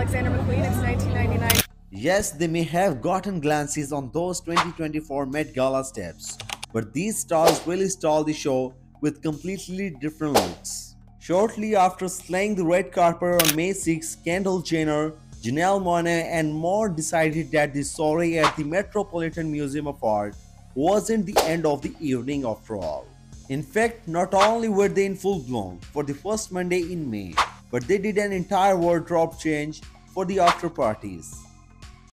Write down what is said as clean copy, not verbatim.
Yes, they may have gotten glances on those 2024 Met Gala steps, but these stars really stole the show with completely different looks. Shortly after slaying the red carpet on May 6, Kendall Jenner, Janelle Monáe, and more decided that the soiree at the Metropolitan Museum of Art wasn't the end of the evening after all. In fact, not only were they in full bloom for the first Monday in May, but they did an entire wardrobe change for the after parties.